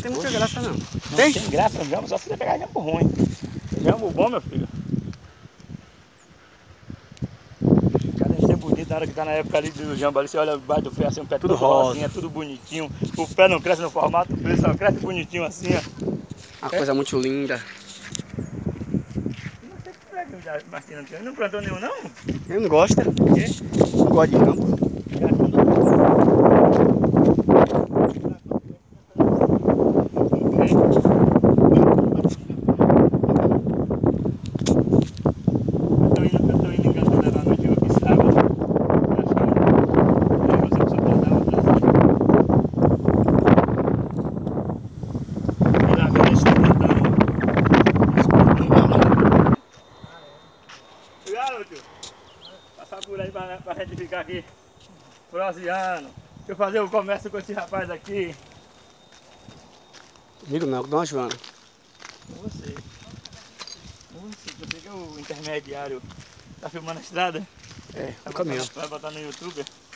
tem muita graça não. Não tem graça no jambo, só se você pegar jambo ruim. Jambo bom, meu filho. Cara, deve ser bonito na hora que tá na época ali do jambo ali, você olha debaixo do pé assim, o pé Tudo todo rosinha, tudo bonitinho. O pé não cresce no formato, o pé só cresce bonitinho assim, ó. Uma coisa muito linda. Martina, não plantou nenhum não? Eu não gosto. Por quê? Não gosto de campo. Eu tô indo em Canto levar meu tio aqui sábado. Acho que você precisa plantar outras. E lá quando eles estão plantando. Obrigado, meu tio. Passar por aí pra gente ficar aqui proseando. Deixa eu fazer o comércio com esse rapaz aqui. Digo não, Dona Joana. Com você. Você que é o intermediário. Tá filmando a estrada? É, o caminhão. Vai botar no YouTube?